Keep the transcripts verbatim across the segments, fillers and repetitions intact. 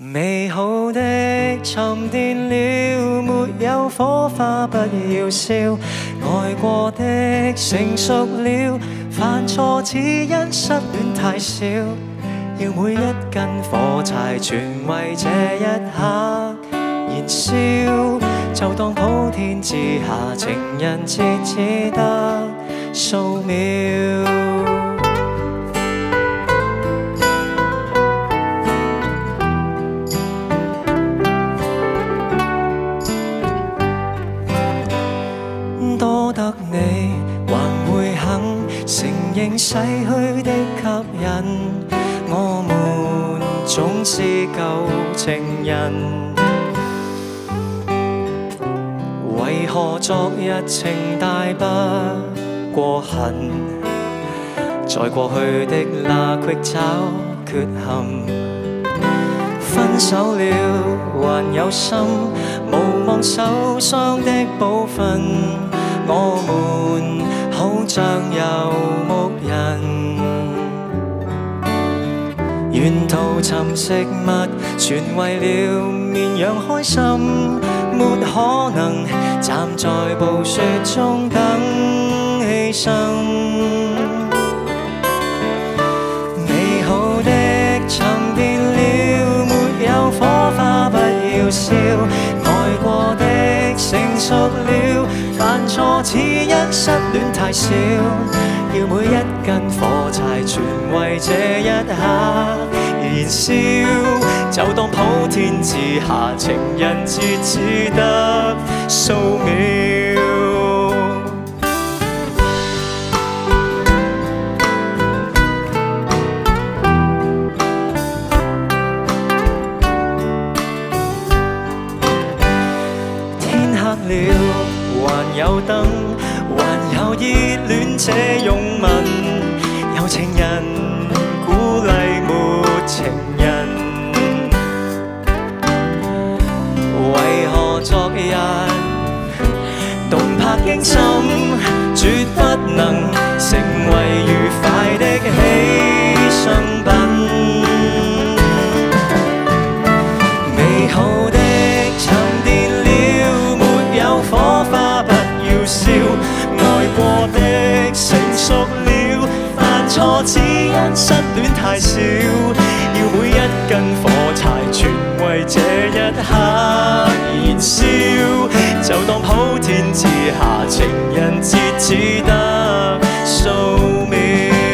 美好的沉淀了，沒有火花不要笑。愛過的成熟了，犯錯只因失戀太少。要每一根火柴全為這一刻燃燒，就當普天之下情人節只得數秒。多得你還會肯承認逝去的吸引，我們總是舊情人。為何昨日情大不過恨，在過去的那隙找缺陷。分手了還有心，無望受傷的部分。我們好像遊牧人，沿途尋食物，全為了綿羊開心。沒可能站在暴雪中等犧牲。美好的沉澱了，沒有火花不要笑。愛過的成熟了，犯錯只因失戀太少。要每一根火柴全為這一刻燃燒，就當普天之下情人節只得數秒。天黑了還有燈，還有熱戀這擁吻，有情人鼓勵沒情人。為何昨日動魄驚心，絕不能成為愉快的犧牲品？美好的沉澱了，沒有火花不要笑。愛過的成熟了，犯錯只因失戀太少。要每一根火柴全為這一刻燃燒，就當普天之下情人節只得數秒。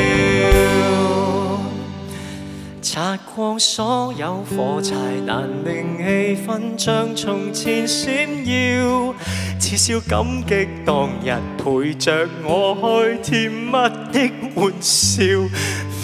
擦光所有火柴，難令氣氛像從前閃耀。至少感激當日陪着我開甜蜜的玩笑。